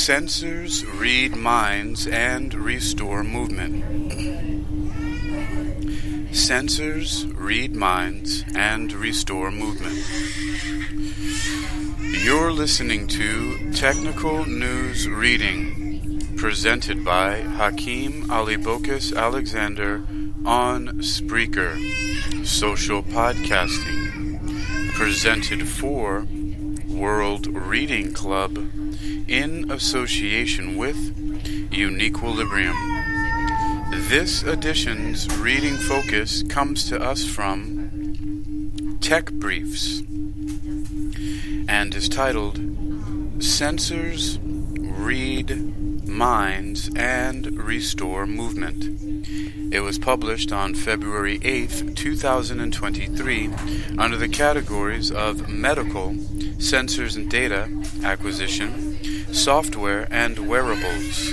Sensors read minds and restore movement. Sensors read minds and restore movement. You're listening to Technical News Reading, presented by Hakeem Alibokis Alexander on Spreaker, social podcasting, presented for World Reading Club in association with Uniquilibrium. This edition's reading focus comes to us from Tech Briefs and is titled Sensors Read Minds and Restore Movement. It was published on February 8th, 2023 under the categories of Medical, Sensors and Data, Acquisition, Software, and Wearables.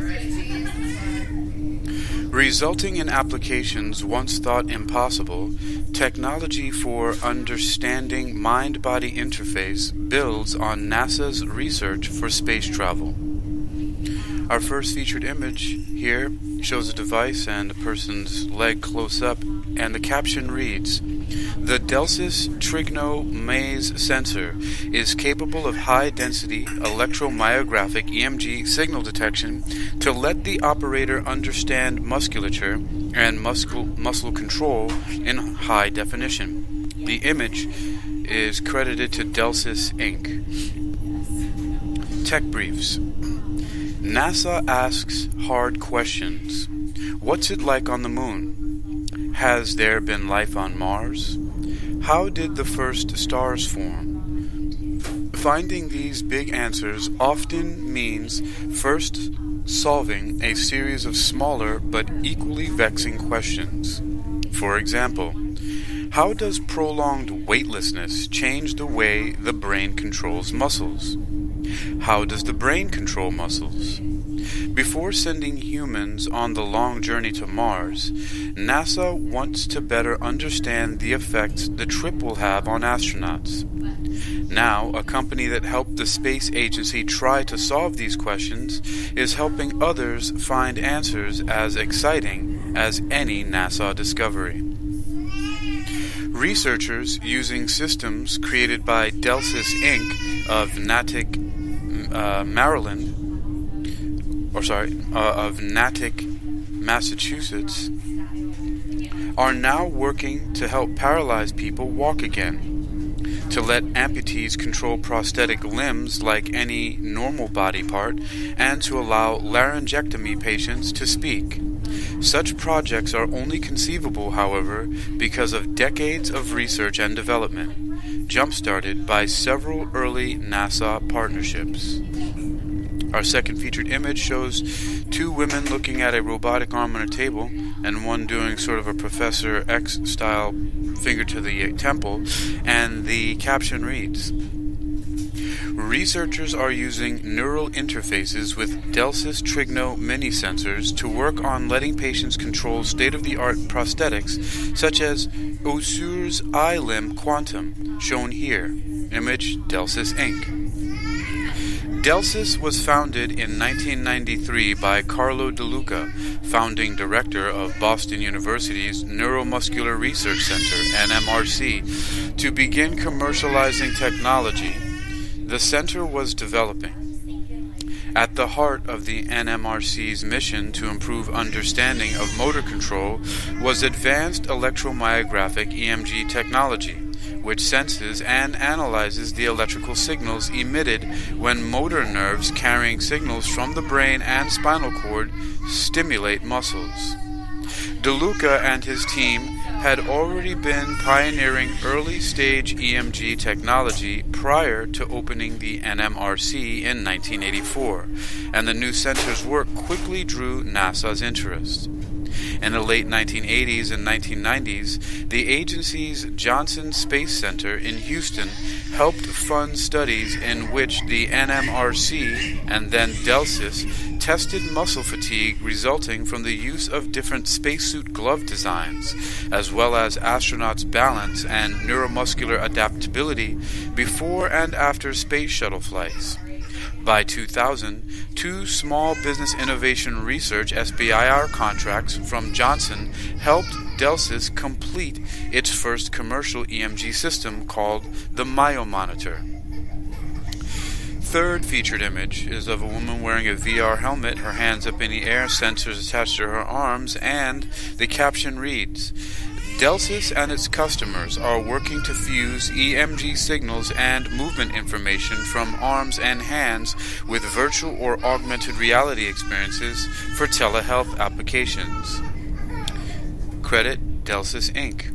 Resulting in applications once thought impossible, technology for understanding mind-body interface builds on NASA's research for space travel. Our first featured image here shows a device and a person's leg close up, and the caption reads, "The Delsis Trigno Maze sensor is capable of high-density electromyographic EMG signal detection to let the operator understand musculature and muscle control in high definition." The image is credited to Delsis Inc. Tech Briefs. NASA asks hard questions. What's it like on the moon? Has there been life on Mars? How did the first stars form? Finding these big answers often means first solving a series of smaller but equally vexing questions. For example, how does prolonged weightlessness change the way the brain controls muscles? How does the brain control muscles? Before sending humans on the long journey to Mars, NASA wants to better understand the effects the trip will have on astronauts. Now, a company that helped the space agency try to solve these questions is helping others find answers as exciting as any NASA discovery. Researchers using systems created by Delsis Inc. of Natick, Massachusetts, are now working to help paralyzed people walk again, to let amputees control prosthetic limbs like any normal body part, and to allow laryngectomy patients to speak. Such projects are only conceivable, however, because of decades of research and development, jump-started by several early NASA partnerships. Our second featured image shows two women looking at a robotic arm on a table, and one doing sort of a Professor X-style finger to the temple, and the caption reads, "Researchers are using neural interfaces with Delsis Trigno mini sensors to work on letting patients control state-of-the-art prosthetics such as Osur's iLimb Quantum, shown here. Image Delsis Inc. Delsis was founded in 1993 by Carlo De Luca, founding director of Boston University's Neuromuscular Research Center, NMRC, to begin commercializing technology the center was developing. At the heart of the NMRC's mission to improve understanding of motor control was advanced electromyographic EMG technology, which senses and analyzes the electrical signals emitted when motor nerves carrying signals from the brain and spinal cord stimulate muscles. De Luca and his team had already been pioneering early-stage EMG technology prior to opening the NMRC in 1984, and the new center's work quickly drew NASA's interest. In the late 1980s and 1990s, the agency's Johnson Space Center in Houston helped fund studies in which the NMRC and then Delsis tested muscle fatigue resulting from the use of different spacesuit glove designs, as well as astronauts' balance and neuromuscular adaptability before and after space shuttle flights. By 2000, 2 Small Business Innovation Research SBIR contracts from Johnson helped Delsys complete its first commercial EMG system called the MyoMonitor. Third featured image is of a woman wearing a VR helmet, her hands up in the air, sensors attached to her arms, and the caption reads, Delsys and its customers are working to fuse EMG signals and movement information from arms and hands with virtual or augmented reality experiences for telehealth applications. Credit Delsys Inc.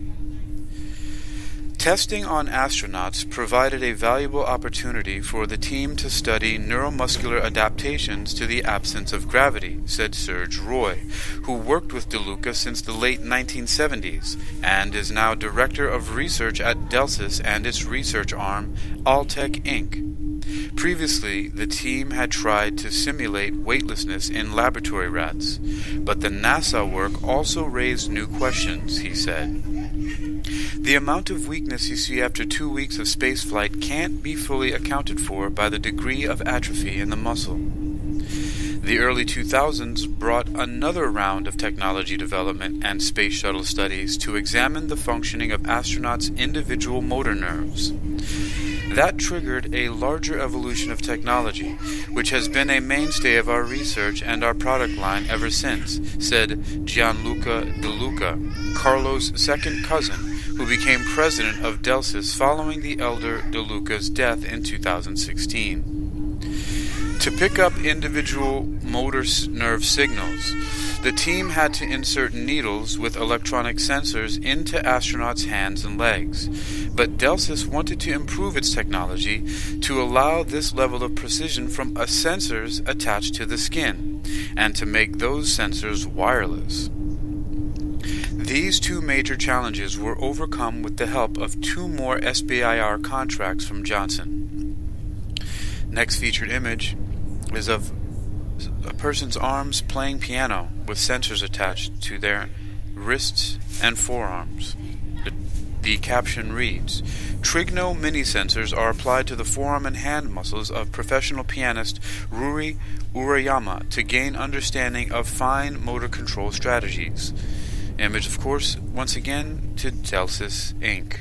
Testing on astronauts provided a valuable opportunity for the team to study neuromuscular adaptations to the absence of gravity, said Serge Roy, who worked with DeLuca since the late 1970s and is now Director of Research at Delsys and its research arm, Altec Inc. Previously, the team had tried to simulate weightlessness in laboratory rats, but the NASA work also raised new questions, he said. The amount of weakness you see after 2 weeks of spaceflight can't be fully accounted for by the degree of atrophy in the muscle. The early 2000s brought another round of technology development and space shuttle studies to examine the functioning of astronauts' individual motor nerves. That triggered a larger evolution of technology, which has been a mainstay of our research and our product line ever since, said Gianluca DeLuca, Carlo's second cousin, who became president of Delsys following the elder DeLuca's death in 2016. To pick up individual motor nerve signals, the team had to insert needles with electronic sensors into astronauts' hands and legs, but Delsys wanted to improve its technology to allow this level of precision from sensors attached to the skin, and to make those sensors wireless. These 2 major challenges were overcome with the help of 2 more SBIR contracts from Johnson. Next featured image is of a person's arms playing piano with sensors attached to their wrists and forearms. The caption reads, Trigno mini-sensors are applied to the forearm and hand muscles of professional pianist Ruri Urayama to gain understanding of fine motor control strategies. Image, of course, once again to Delsys Inc.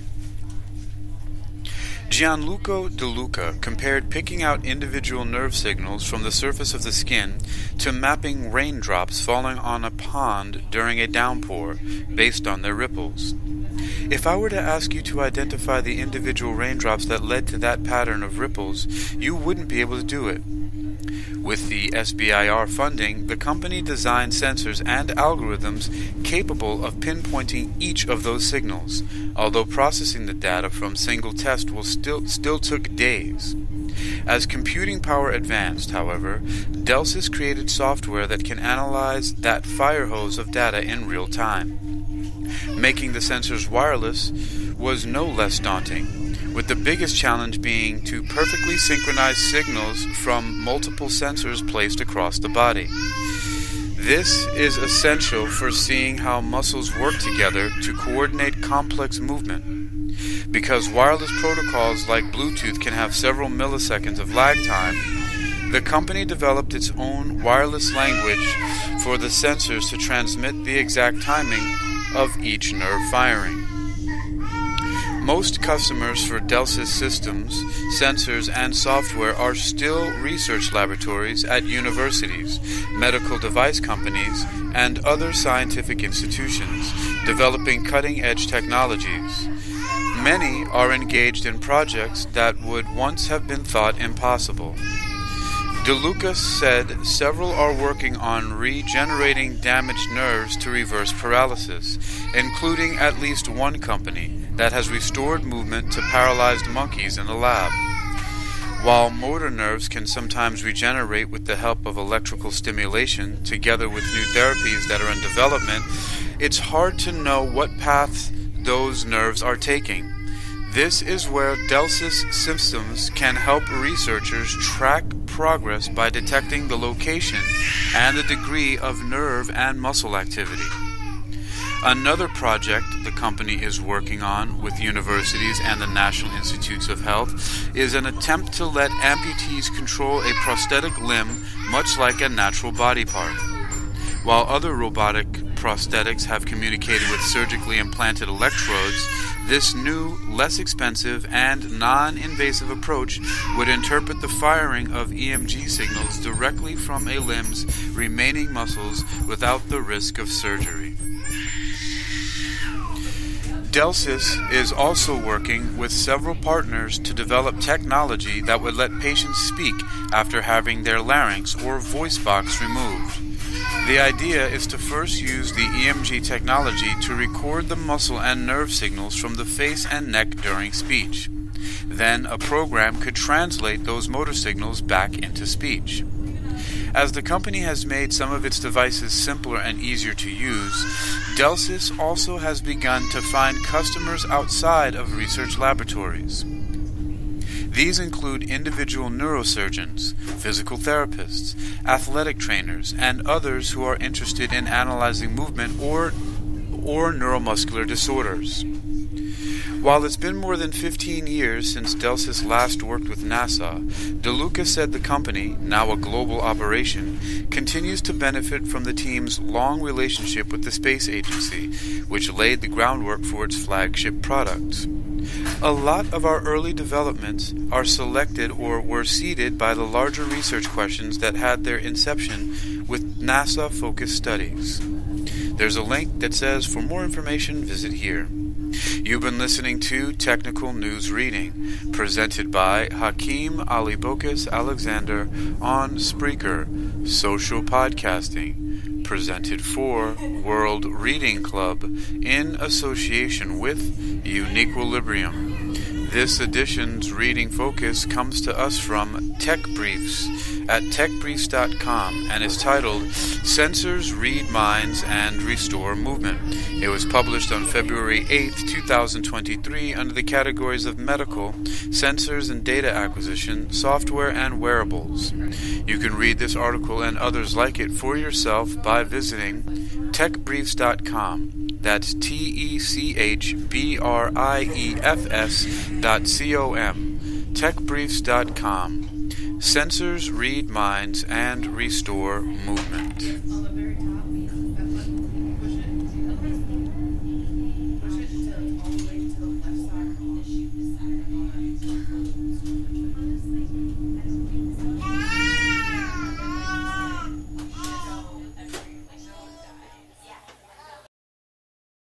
Gianluca DeLuca compared picking out individual nerve signals from the surface of the skin to mapping raindrops falling on a pond during a downpour based on their ripples. If I were to ask you to identify the individual raindrops that led to that pattern of ripples, you wouldn't be able to do it. With the SBIR funding, the company designed sensors and algorithms capable of pinpointing each of those signals, although processing the data from single tests still took days. As computing power advanced, however, Delsys created software that can analyze that fire hose of data in real time. Making the sensors wireless was no less daunting, with the biggest challenge being to perfectly synchronize signals from multiple sensors placed across the body. This is essential for seeing how muscles work together to coordinate complex movement. Because wireless protocols like Bluetooth can have several milliseconds of lag time, the company developed its own wireless language for the sensors to transmit the exact timing of each nerve firing. Most customers for Delsys systems, sensors, and software are still research laboratories at universities, medical device companies, and other scientific institutions, developing cutting-edge technologies. Many are engaged in projects that would once have been thought impossible. DeLuca said several are working on regenerating damaged nerves to reverse paralysis, including at least one company that has restored movement to paralyzed monkeys in the lab. While motor nerves can sometimes regenerate with the help of electrical stimulation, together with new therapies that are in development, it's hard to know what path those nerves are taking. This is where Delsys systems can help researchers track progress by detecting the location and the degree of nerve and muscle activity. Another project the company is working on with universities and the National Institutes of Health is an attempt to let amputees control a prosthetic limb much like a natural body part. While other robotic prosthetics have communicated with surgically implanted electrodes, this new, less expensive, and non-invasive approach would interpret the firing of EMG signals directly from a limb's remaining muscles without the risk of surgery. Delsys is also working with several partners to develop technology that would let patients speak after having their larynx or voice box removed. The idea is to first use the EMG technology to record the muscle and nerve signals from the face and neck during speech. Then a program could translate those motor signals back into speech. As the company has made some of its devices simpler and easier to use, Delsys also has begun to find customers outside of research laboratories. These include individual neurosurgeons, physical therapists, athletic trainers, and others who are interested in analyzing movement or neuromuscular disorders. While it's been more than 15 years since Delsys last worked with NASA, DeLuca said the company, now a global operation, continues to benefit from the team's long relationship with the space agency, which laid the groundwork for its flagship products. A lot of our early developments are selected or were seeded by the larger research questions that had their inception with NASA-focused studies. There's a link that says, for more information, visit here. You've been listening to Technical News Reading, presented by Hakeem Alibokas Alexander on Spreaker, Social Podcasting, presented for World Reading Club in association with Uniquilibrium. This edition's reading focus comes to us from Tech Briefs at techbriefs.com and is titled Sensors Read Minds and Restore Movement. It was published on February 8, 2023 under the categories of medical, sensors and data acquisition, software, and wearables. You can read this article and others like it for yourself by visiting techbriefs.com. That's techbriefs.com. Techbriefs.com. Sensors read minds and restore movement.